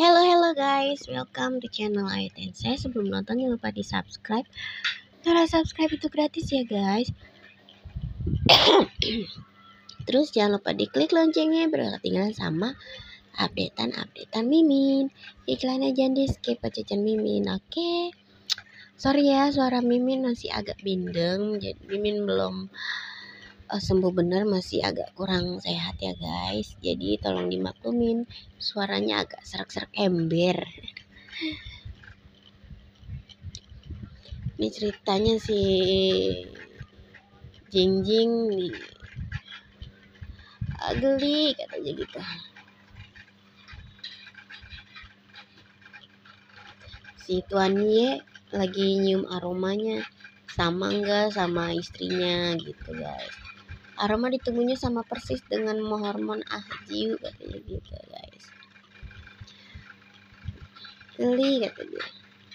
Hello guys, welcome to channel Ayu Tensei. Sebelum nonton jangan lupa di subscribe. Karena subscribe itu gratis ya guys. Terus jangan lupa diklik loncengnya biar gak ketinggalan sama updatean Mimin. Iklannya jangan di skip pacacan Mimin, oke? Sorry ya, suara Mimin masih agak bindeng. Jadi Mimin belum sembuh benar, masih agak kurang sehat ya guys. Jadi tolong dimaklumin, suaranya agak serak-serak ember. Ini ceritanya si Jingjing nih, geli katanya gitu. Si Tuan Ye lagi nyium aromanya, sama enggak sama istrinya gitu guys. Aroma ditemunya sama persis dengan hormon Ahjiu katanya gitu guys. Geli katanya.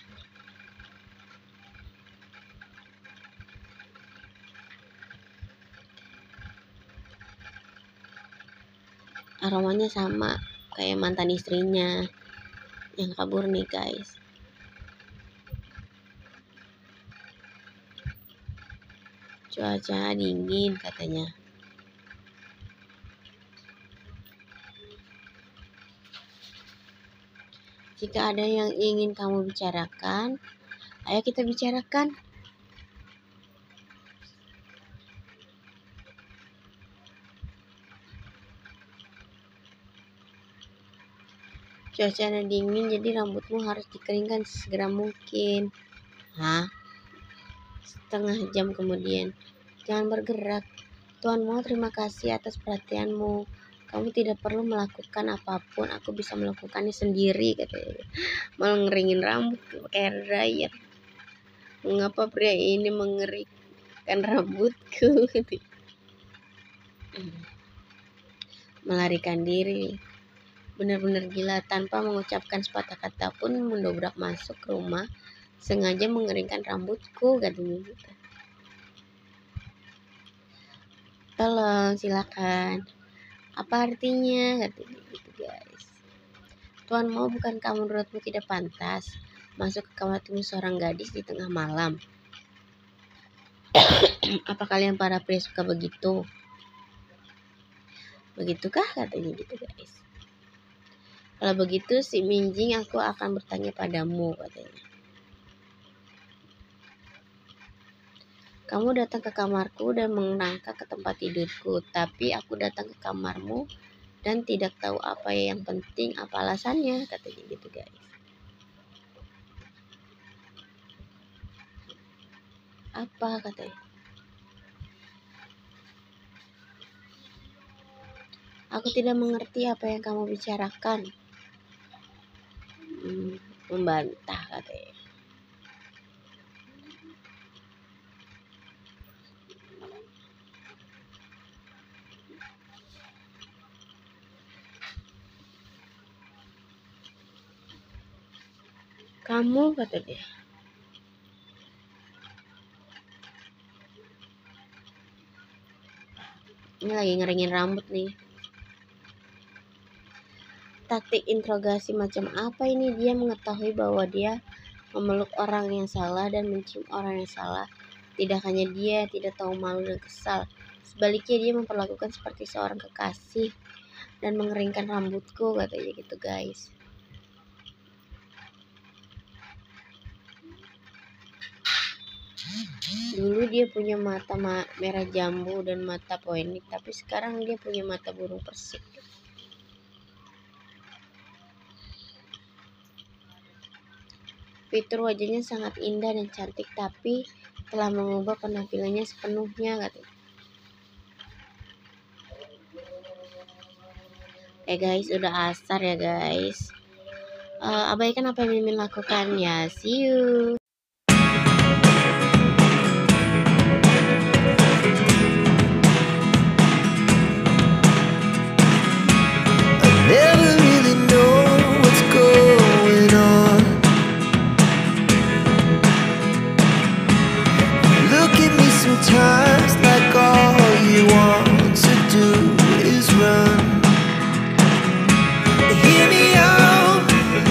Aromanya sama kayak mantan istrinya yang kabur nih guys. Cuaca dingin katanya. Jika ada yang ingin kamu bicarakan, ayo kita bicarakan. Cuaca dingin, jadi rambutmu harus dikeringkan segera mungkin. Hah? Setengah jam kemudian. Jangan bergerak. Tuan Mo, terima kasih atas perhatianmu. Kamu tidak perlu melakukan apapun, aku bisa melakukannya sendiri katanya. Malah ngeringin rambut pakai hair dryer. Mengapa pria ini mengeringkan rambutku? Melarikan diri. Benar-benar gila, tanpa mengucapkan sepatah kata pun mendobrak masuk ke rumah, sengaja mengeringkan rambutku katanya gitu. Tolong silakan. Apa artinya katanya gitu guys. Tuan Mo, bukan kamu menurutmu tidak pantas masuk ke kamar tunggu seorang gadis di tengah malam? Apa kalian para pria suka begitu? Begitukah katanya gitu guys. Kalau begitu si Minjing, aku akan bertanya padamu katanya. Kamu datang ke kamarku dan merangkak ke tempat tidurku, tapi aku datang ke kamarmu dan tidak tahu apa yang penting, apa alasannya katanya gitu guys. Apa katanya? Aku tidak mengerti apa yang kamu bicarakan. Membantah katanya. Kamu kata dia. Ini lagi ngeringin rambut nih. Taktik interogasi macam apa ini? Dia mengetahui bahwa dia memeluk orang yang salah dan mencium orang yang salah. Tidak hanya dia tidak tahu malu dan kesal, sebaliknya dia memperlakukan seperti seorang kekasih dan mengeringkan rambutku katanya gitu guys. Dulu dia punya mata merah jambu dan mata poinik, tapi sekarang dia punya mata burung persik. Fitur wajahnya sangat indah dan cantik, tapi telah mengubah penampilannya sepenuhnya katanya. Guys, udah asar ya guys. Abaikan apa yang Mimin lakukan ya. See you. Sometimes like all you want to do is run. Hear me out,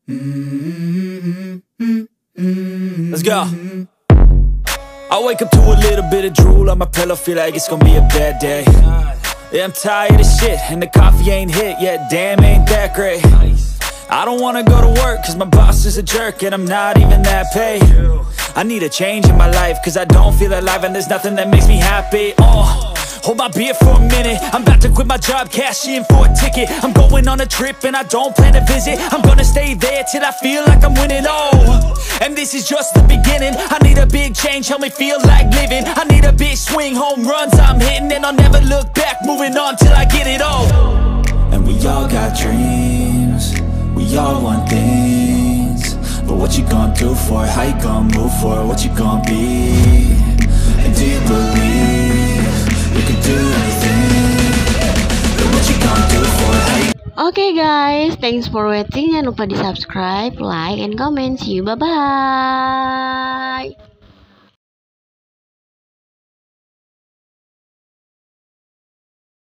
Let's go. I wake up to a little bit of drool on my pillow, feel like it's gonna be a bad day. Yeah, I'm tired of shit, and the coffee ain't hit yet, damn, ain't that great. I don't wanna go to work, cause my boss is a jerk, and I'm not even that paid. I need a change in my life, cause I don't feel alive, and there's nothing that makes me happy. Hold my beer for a minute, I'm about to quit my job, cash in for a ticket. I'm going on a trip and I don't plan to visit. I'm gonna stay there till I feel like I'm winning, and this is just the beginning. I need a big change, help me feel like living. I need a big swing, home runs I'm hitting, and I'll never look back, moving on till I get it all. And we all got dreams, we all want things, but what you gonna do for it? How you gonna move for it? What you gonna be? And do you believe you can do anything? But what you gonna do for it? How you Oke guys, thanks for watching. Jangan lupa di subscribe, like, and comment. See you, bye bye.